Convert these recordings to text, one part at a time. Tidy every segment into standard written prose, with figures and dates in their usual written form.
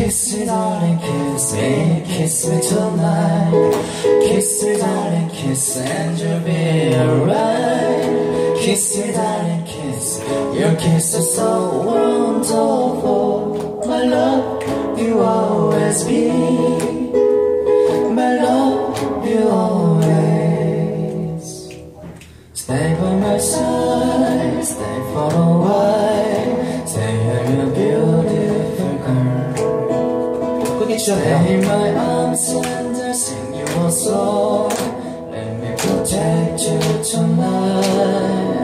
Kiss me darling, kiss me tonight. Kiss me darling, kiss and you'll be alright. Kiss me darling, kiss, your kiss is so wonderful. My love, you always be. My love, you always. Stay by my side, stay for a while. Stay here, you beautiful girl. Stay in my arms and I'll sing you a song. Let me protect you tonight.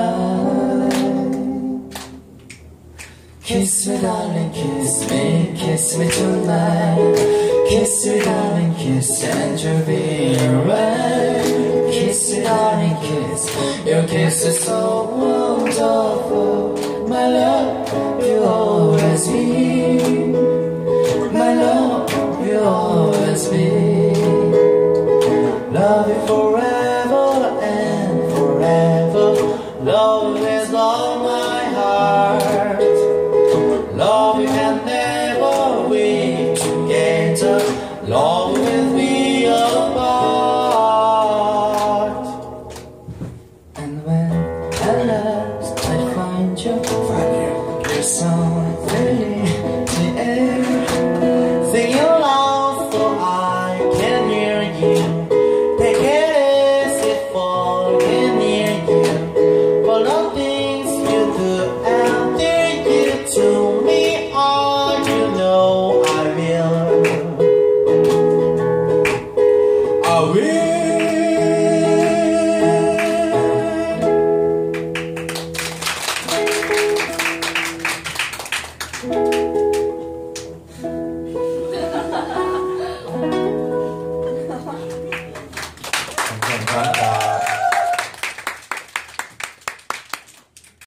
Kiss me darling, kiss me tonight. Kiss me darling, kiss and you'll be alright. Kiss me darling, kiss, your kiss is so wonderful. My love, you always be. My love, you always be. Love you forever.